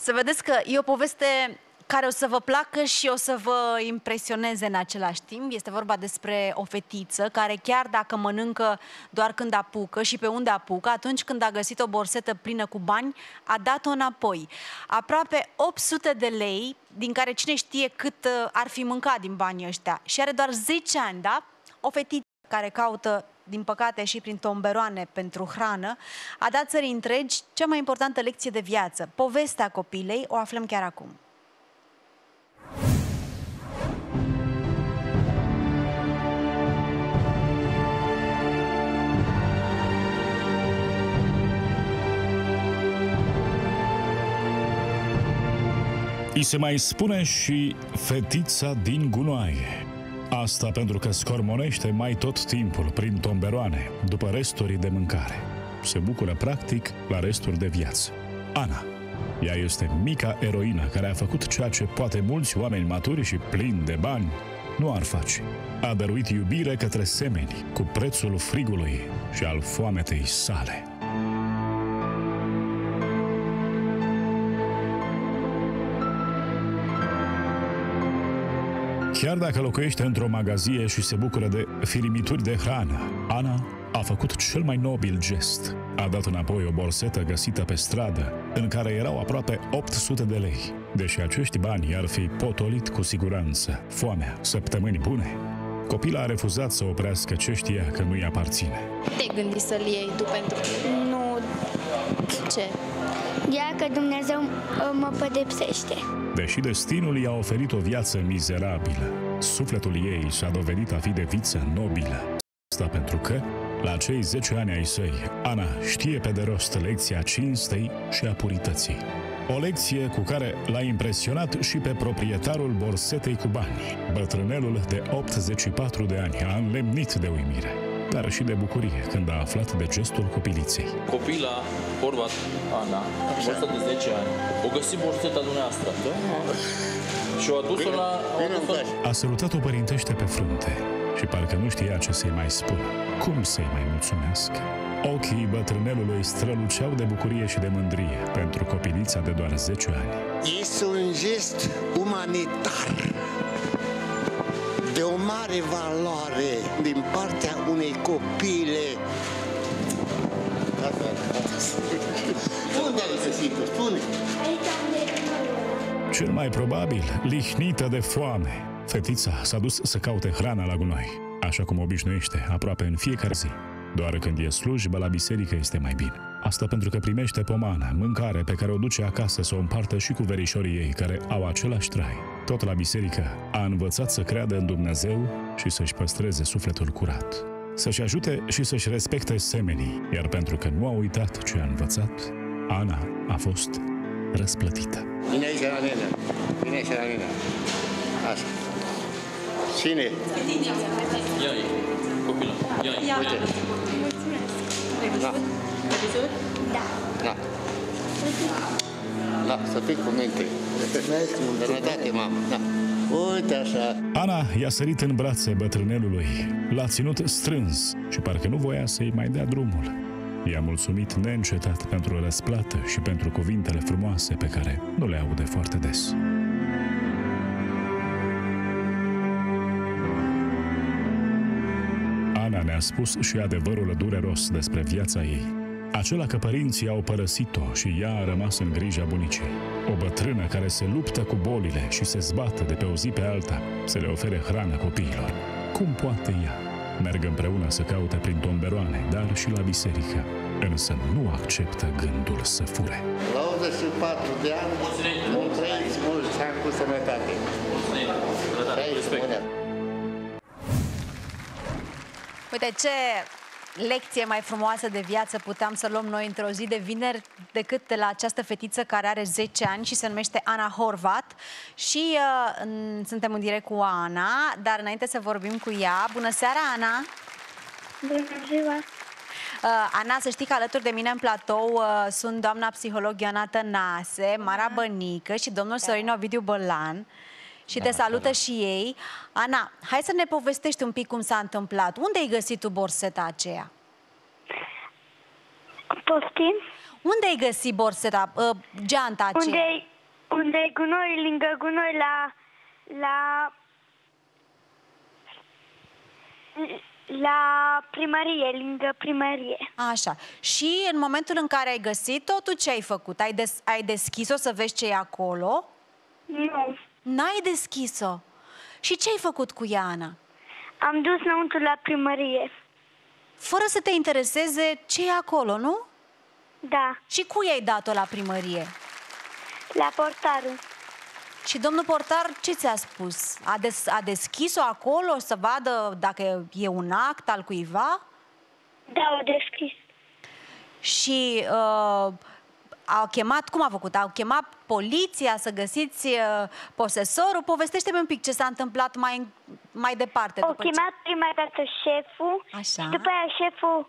Să vedeți că e o poveste care o să vă placă și o să vă impresioneze în același timp. Este vorba despre o fetiță care chiar dacă mănâncă doar când apucă și pe unde apucă, atunci când a găsit o borsetă plină cu bani, a dat-o înapoi. Aproape 800 de lei, din care cine știe cât ar fi mâncat din banii ăștia. Și are doar 10 ani, da? O fetiță care caută, din păcate și prin tomberoane pentru hrană, a dat țării întregi cea mai importantă lecție de viață. Povestea copilei o aflăm chiar acum. I se mai spune și fetița din gunoaie. Asta pentru că scormonește mai tot timpul prin tomberoane, după resturi de mâncare. Se bucură practic la resturi de viață. Ana. Ea este mica eroină care a făcut ceea ce poate mulți oameni maturi și plini de bani nu ar face. A dăruit iubire către semeni cu prețul frigului și al foametei sale. Chiar dacă locuiește într-o magazie și se bucură de firimituri de hrană, Ana a făcut cel mai nobil gest. A dat înapoi o borsetă găsită pe stradă, în care erau aproape 800 de lei. Deși acești bani ar fi potolit cu siguranță foamea săptămâni bune, copila a refuzat să oprească ce știa că nu-i aparține. Te-ai gândit să-l iei tu pentru... Nu. Ce? Ia că Dumnezeu mă pedepsește. Deși destinul i-a oferit o viață mizerabilă, sufletul ei s-a dovedit a fi de viță nobilă. Asta pentru că, la cei 10 ani ai săi, Ana știe pe de rost lecția cinstei și a purității. O lecție cu care l-a impresionat și pe proprietarul borsetei cu bani. Bătrânelul de 84 de ani a înlemnit de uimire, dar și de bucurie când a aflat de gestul copiliței. Copila, Horvat, Ana, vârstă de 10 ani, o găsit borseta dumneavoastră. Și o adus-o la... A sărutat-o părintește pe frunte și parcă nu știa ce să-i mai spună. Cum să-i mai mulțumească? Ochii bătrânelului străluceau de bucurie și de mândrie pentru copilița de doar 10 ani. Este un gest umanitar de o mare valoare din partea unei copile. Unde ai găsit-o? Spune! Cel mai probabil, lihnită de foame, fetița s-a dus să caute hrana la gunoi, așa cum obișnuiește aproape în fiecare zi. Doar când e slujbă la biserică este mai bine. Asta pentru că primește pomană, mâncare pe care o duce acasă să o împartă și cu verișorii ei, care au același trai. Tot la biserică a învățat să creadă în Dumnezeu și să-și păstreze sufletul curat. Să-și ajute și să-și respecte semenii, iar pentru că nu a uitat ce a învățat, Ana a fost răsplătită. Vine aici la nenă. Vine aici la nenă. Așa. Cine? Ia-i, copila, ia-i. Uite. Da. Da. Da. Da, să fii cu minte. Sănătate, mamă. Da. Uite așa. Ana i-a sărit în brațe bătrânelului, l-a ținut strâns și parcă nu voia să-i mai dea drumul. I-a mulțumit neîncetat pentru răsplată și pentru cuvintele frumoase pe care nu le aude foarte des. Ana ne-a spus și adevărul dureros despre viața ei. Acela că părinții au părăsit-o și ea a rămas în grija bunicii. O bătrână care se luptă cu bolile și se zbată de pe o zi pe alta să le ofere hrană copiilor. Cum poate ea? Merg împreună să caute prin tomberoane, dar și la biserică. Însă nu acceptă gândul să fure. La 84 de ani, trăiți mulți ani cu sănătate. Uite ce lecție mai frumoasă de viață puteam să luăm noi într-o zi de vineri decât de la această fetiță care are 10 ani și se numește Ana Horvat. Și suntem în direct cu Ana, dar înainte să vorbim cu ea, bună seara, Ana! Bună ziua! Ana, să știi că alături de mine în platou sunt doamna psiholog Ioana Tănase, Mara Bănică și domnul Sorin Ovidiu Bălan. Și te salută și ei. Ana, hai să ne povestești un pic cum s-a întâmplat. Unde ai găsit tu borseta aceea? Poftim? Unde ai găsit borseta, geanta aceea? unde e gunoi, lângă gunoi, la primărie, lângă primărie. Așa. Și în momentul în care ai găsit-o, tu ce ai făcut? Ai deschis-o să vezi ce e acolo? Nu. N-ai deschis-o. Și ce ai făcut cu ea, Ana? Am dus înăuntru la primărie. Fără să te intereseze ce e acolo, nu? Da, Și cui ai dat-o la primărie? la portarul. Și domnul portar ce ți-a spus? A deschis-o acolo să vadă dacă e un act al cuiva? Da, o deschis. Și au chemat, cum a făcut? Au chemat poliția să găsiți posesorul? Povestește-mi un pic ce s-a întâmplat mai departe. Au chemat prima dată șeful. Așa. Și după aia șeful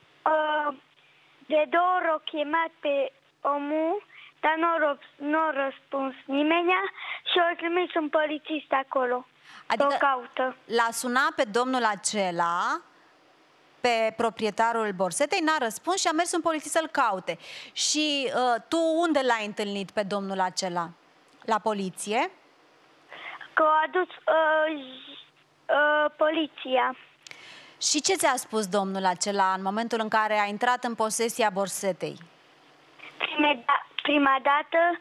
de 2 ori o chemat pe omul, dar nu a răspuns nimenea și au trimis un polițist acolo. Adică o caută. l-a sunat pe domnul acela, pe proprietarul borsetei, n-a răspuns și a mers un polițist să-l caute. Și tu unde l-ai întâlnit pe domnul acela? La poliție? Că au adus poliția. Și ce ți-a spus domnul acela în momentul în care a intrat în posesia borsetei? Prima dată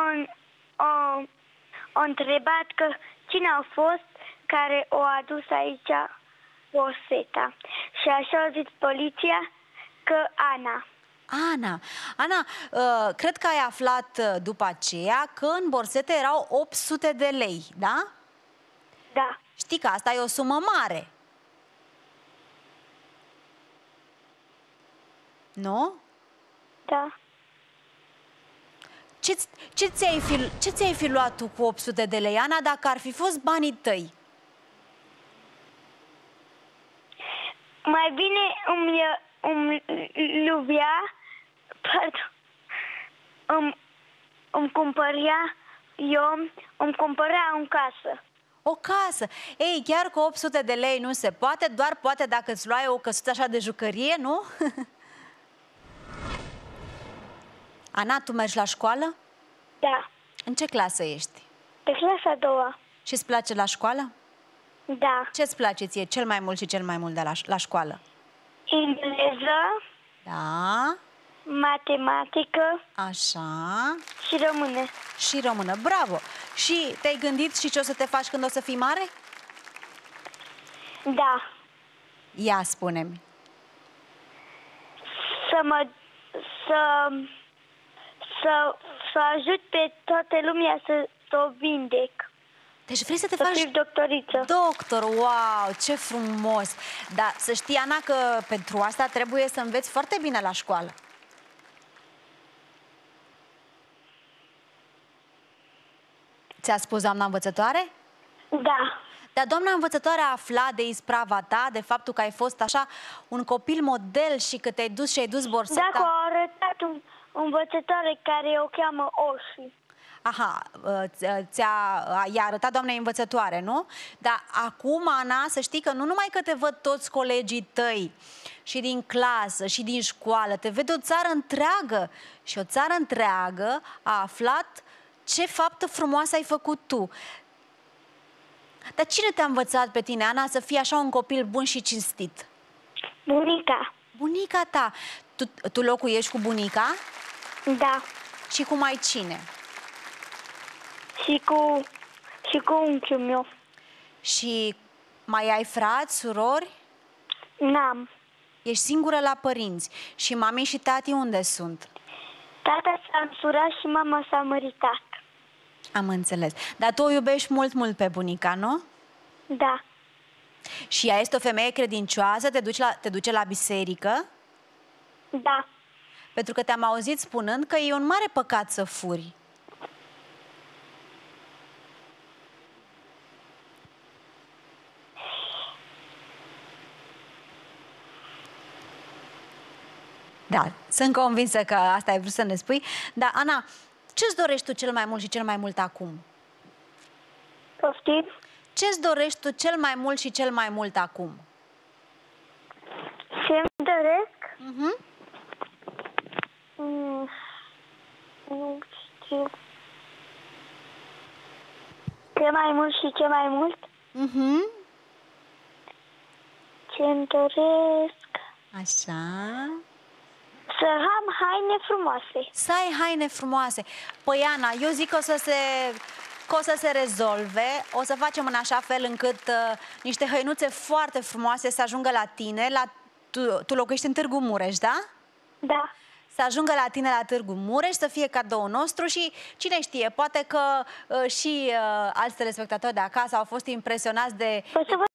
a întrebat că cine a fost care o adus aici borseta. Și așa a zis poliția că Ana. Ana, cred că ai aflat după aceea că în borsete erau 800 de lei, da? Da. Știi că asta e o sumă mare. Nu? Da. Ce ți-ai fi luat tu cu 800 de lei, Ana, dacă ar fi fost banii tăi? Mai bine îmi luvia, îmi cumpărea o casă. O casă. Ei, chiar cu 800 de lei nu se poate, doar poate dacă îți luai o căsuță așa de jucărie, nu? Ana, tu mergi la școală? Da. În ce clasă ești? Pe clasa a 2-a. Și îți place la școală? Da. Ce-ți place ție cel mai mult și cel mai mult de la școală? Engleză. Da. Matematică. Așa. Și română. Și română, bravo! Și te-ai gândit și ce o să te faci când o să fii mare? Da. Ia, spune-mi. Să ajut pe toată lumea să o vindec. Deci vrei să te Să faci fiu doctoriță. doctor, wow, ce frumos! Dar să știi, Ana, că pentru asta trebuie să înveți foarte bine la școală. Ți-a spus doamna învățătoare? Da. Dar doamna învățătoare a aflat de isprava ta, de faptul că ai fost așa un copil model și că te-ai dus și ai dus borseta? Dacă a arătat o învățătoare care o cheamă Oși. Aha, i-a arătat doamnei învățătoare, nu? Dar acum, Ana, să știi că nu numai că te văd toți colegii tăi și din clasă și din școală, te vede o țară întreagă și o țară întreagă a aflat ce faptă frumoasă ai făcut tu. Dar cine te-a învățat pe tine, Ana, să fii așa un copil bun și cinstit? Bunica. Bunica ta. Tu locuiești cu bunica? Da. Și cu mai cine? Și cu unchiul meu. Și mai ai frați, surori? N-am. Ești singură la părinți. Și mami și tati unde sunt? Tata s-a însurat și mama s-a măritat. Am înțeles. Dar tu o iubești mult, mult pe bunica, nu? Da. Și ea este o femeie credincioasă? Te duce la biserică? Da. Pentru că te-am auzit spunând că e un mare păcat să furi. Da, sunt convinsă că asta ai vrut să ne spui. Dar, Ana, ce-ți dorești tu cel mai mult și cel mai mult acum? Poftim? Ce-ți dorești tu cel mai mult și cel mai mult acum? Ce-mi doresc? Nu știu. Ce mai mult și ce mai mult? Ce-mi doresc? Așa. Să am haine frumoase. Să ai haine frumoase. Păi, Ana, eu zic că o să se rezolve. O să facem în așa fel încât niște hăinuțe foarte frumoase să ajungă la tine. Tu locuiești în Târgu Mureș, da? Da. Să ajungă la tine la Târgu Mureș, să fie cadoul nostru și cine știe, poate că și alți telespectatori de acasă au fost impresionați de... Pot să vă